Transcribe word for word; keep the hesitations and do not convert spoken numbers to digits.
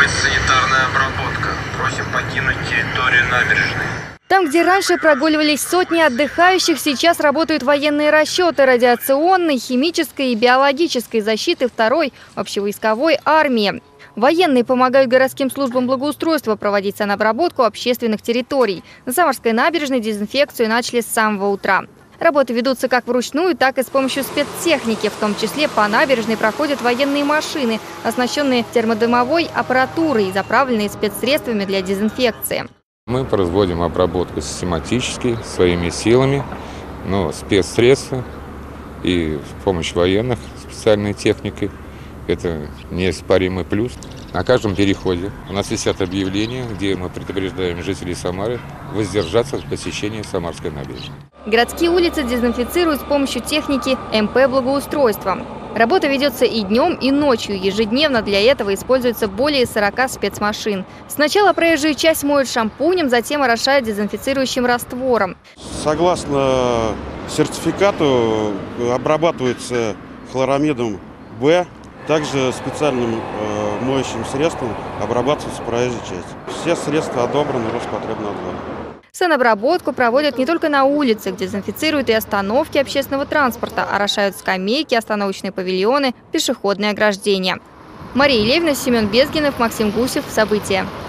Началась санитарная обработка. Просим покинуть территорию набережной. Там, где раньше прогуливались сотни отдыхающих, сейчас работают военные расчеты радиационной, химической и биологической защиты второй общевойсковой армии. Военные помогают городским службам благоустройства проводить санобработку общественных территорий. На Самарской набережной дезинфекцию начали с самого утра. Работы ведутся как вручную, так и с помощью спецтехники. В том числе по набережной проходят военные машины, оснащенные термодымовой аппаратурой и заправленные спецсредствами для дезинфекции. Мы производим обработку систематически, своими силами, но спецсредства и с помощью военных специальной техники. Это неоспоримый плюс. На каждом переходе у нас висят объявления, где мы предупреждаем жителей Самары воздержаться от посещения Самарской набережной. Городские улицы дезинфицируют с помощью техники эм пэ благоустройства. Работа ведется и днем, и ночью. Ежедневно для этого используется более сорока спецмашин. Сначала проезжую часть моют шампунем, затем орошают дезинфицирующим раствором. Согласно сертификату обрабатывается хлорамидом Б. Также специальным э, моющим средством обрабатывается проезжая часть. Все средства одобрены Роспотребнадзором. Санобработку проводят не только на улицах, дезинфицируют и остановки общественного транспорта, орошают скамейки, остановочные павильоны, пешеходные ограждения. Мария Левина, Семен Безгинов, Максим Гусев. События.